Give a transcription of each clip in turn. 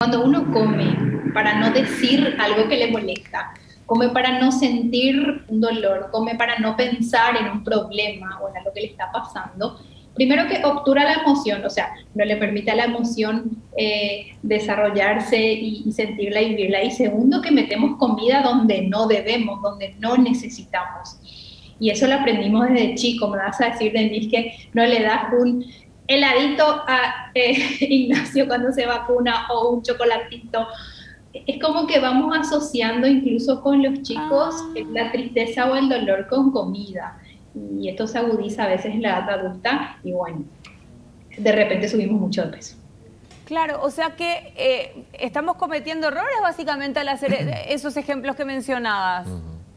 Cuando uno come para no decir algo que le molesta, come para no sentir un dolor, come para no pensar en un problema o en algo que le está pasando, primero que obtura la emoción, o sea, no le permite a la emoción desarrollarse y sentirla y vivirla. Y segundo, que metemos comida donde no debemos, donde no necesitamos. Y eso lo aprendimos desde chico. Me vas a decir, Denise, que no le das un heladito a Ignacio cuando se vacuna o un chocolatito. Es como que vamos asociando incluso con los chicos Ah, la tristeza o el dolor con comida. Y esto se agudiza a veces en la edad adulta y bueno, de repente subimos mucho de peso. claro, o sea que estamos cometiendo errores básicamente al hacer esos ejemplos que mencionabas.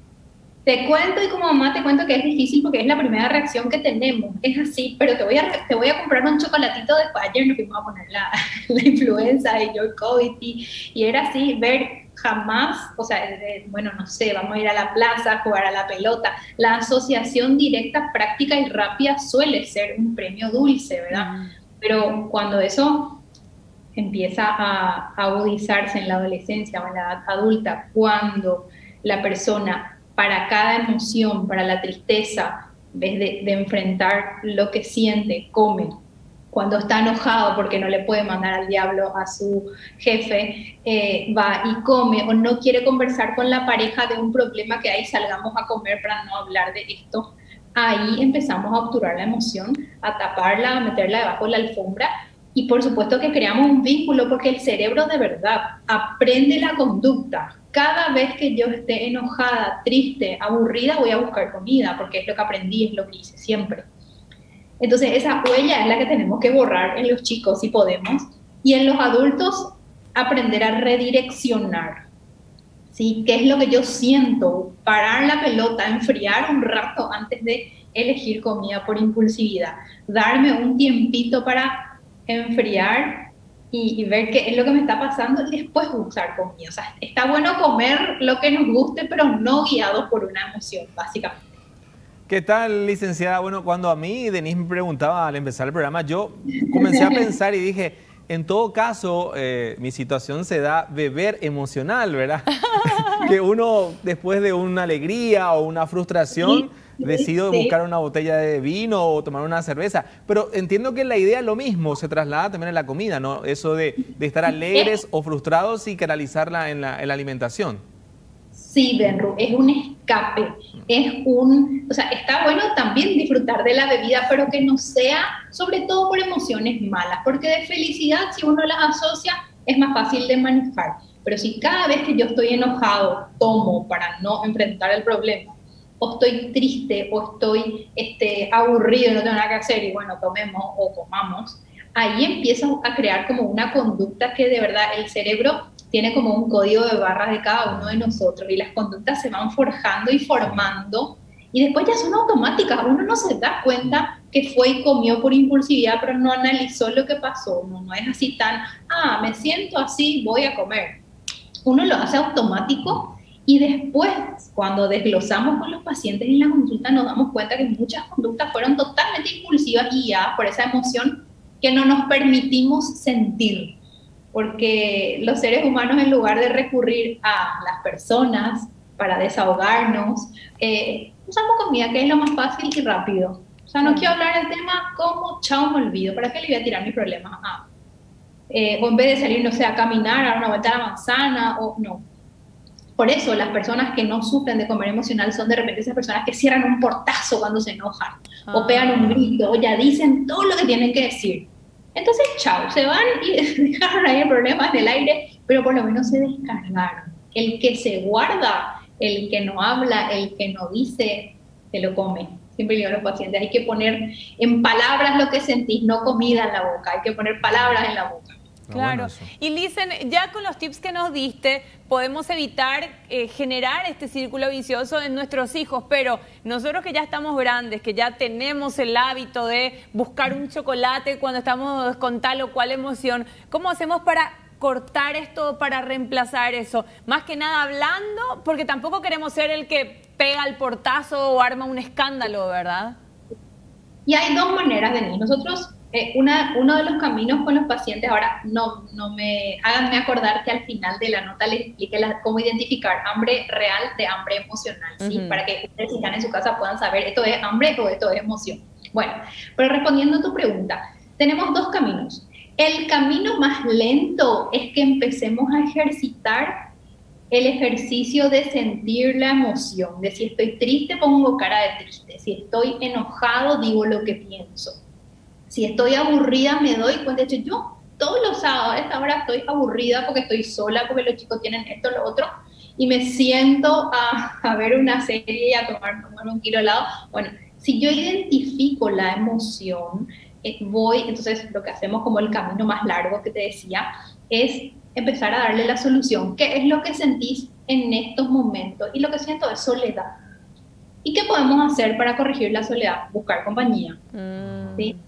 Te cuento y como mamá te cuento que es difícil porque es la primera reacción que tenemos. Es así, pero te voy a comprar un chocolatito después. Ayer nos fuimos a poner la influenza y yo el COVID y era así, ver jamás, o sea, bueno, no sé, vamos a ir a la plaza a jugar a la pelota. La asociación directa, práctica y rápida suele ser un premio dulce, ¿verdad? Ujú. Pero cuando eso empieza a agudizarse en la adolescencia o en la edad adulta, cuando la persona, para cada emoción, para la tristeza, en vez de enfrentar lo que siente, come. Cuando está enojado porque no le puede mandar al diablo a su jefe, va y come, o no quiere conversar con la pareja de un problema que hay, salgamos a comer para no hablar de esto. Ahí empezamos a obturar la emoción, a taparla, a meterla debajo de la alfombra y por supuesto que creamos un vínculo porque el cerebro de verdad aprende la conducta. Cada vez que yo esté enojada, triste, aburrida, voy a buscar comida porque es lo que aprendí, es lo que hice siempre. Entonces esa huella es la que tenemos que borrar en los chicos si podemos y en los adultos aprender a redireccionar. ¿Sí? ¿Qué es lo que yo siento? Parar la pelota, enfriar un rato antes de elegir comida por impulsividad, darme un tiempito para enfriar y ver qué es lo que me está pasando y después usar comida. O sea, está bueno comer lo que nos guste, pero no guiado por una emoción, básicamente. ¿Qué tal, licenciada? Bueno, cuando a mí Denise me preguntaba al empezar el programa, yo comencé a pensar y dije, en todo caso, mi situación se da beber emocional, ¿verdad? Que uno, después de una alegría o una frustración, Sí, decide sí, buscar una botella de vino o tomar una cerveza. Pero entiendo que la idea es lo mismo, se traslada también en la comida, ¿no? Eso de estar es alegres o frustrados y canalizarla en la alimentación. Sí, Benru, es un escape, o sea, está bueno también disfrutar de la bebida, pero que no sea sobre todo por emociones malas, porque de felicidad, si uno las asocia, es más fácil de manejar. Pero si cada vez que yo estoy enojado tomo para no enfrentar el problema, o estoy triste, o estoy aburrido y no tengo nada que hacer, y bueno, tomemos o comamos, ahí empiezo a crear como una conducta que de verdad el cerebro tiene como un código de barras de cada uno de nosotros y las conductas se van forjando y formando y después ya son automáticas. Uno no se da cuenta que fue y comió por impulsividad, pero no analizó lo que pasó. No es así tan, me siento así, voy a comer. Uno lo hace automático y después, cuando desglosamos con los pacientes en la consulta, nos damos cuenta que muchas conductas fueron totalmente impulsivas y guiadas por esa emoción que no nos permitimos sentir porque los seres humanos en lugar de recurrir a las personas para desahogarnos, usamos comida que es lo más fácil y rápido. O sea, no Claro. quiero hablar del tema como chao me olvido, ¿para qué le voy a tirar mis problemas? O en vez de salir, no sé, a caminar, a dar una vuelta a la manzana, o no. Por eso las personas que no sufren de comer emocional son de repente esas personas que cierran un portazo cuando se enojan, o pegan un Ah. grito, o ya dicen todo lo que tienen que decir. Entonces, chao, se van y dejaron ahí el problema en el aire, pero por lo menos se descargaron. El que se guarda, el que no habla, el que no dice, se lo come. Siempre digo a los pacientes, hay que poner en palabras lo que sentís, no comida en la boca, hay que poner palabras en la boca. Ah, bueno, Claro. eso. Y Licen, ya con los tips que nos diste, podemos evitar generar este círculo vicioso en nuestros hijos, pero nosotros que ya estamos grandes, que ya tenemos el hábito de buscar un chocolate cuando estamos con tal o cual emoción, ¿cómo hacemos para cortar esto, para reemplazar eso? Más que nada hablando, porque tampoco queremos ser el que pega el portazo o arma un escándalo, ¿verdad? Y hay dos maneras, Denis. Nosotros Uno de los caminos con los pacientes, ahora háganme acordar que al final de la nota les explique cómo identificar hambre real de hambre emocional, ¿sí? Para que ustedes, si están en su casa, puedan saber esto es hambre o esto es emoción. Bueno, pero respondiendo a tu pregunta, tenemos dos caminos. El camino más lento es que empecemos a ejercitar el ejercicio de sentir la emoción, de si estoy triste pongo cara de triste, si estoy enojado digo lo que pienso. Si estoy aburrida, me doy cuenta. De hecho, yo todos los sábados a esta hora estoy aburrida porque estoy sola, porque los chicos tienen esto, lo otro, y me siento a ver una serie y a tomar un kilo de helado. Bueno, si yo identifico la emoción, entonces lo que hacemos como el camino más largo que te decía, es empezar a darle la solución. ¿Qué es lo que sentís en estos momentos? Y lo que siento es soledad. ¿Y qué podemos hacer para corregir la soledad? Buscar compañía. ¿Sí?